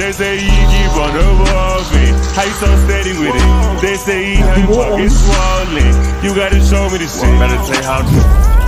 They say he keep on evolving. How you so steady with it? They say he have your pockets swollen. You gotta show me the shit. Better take how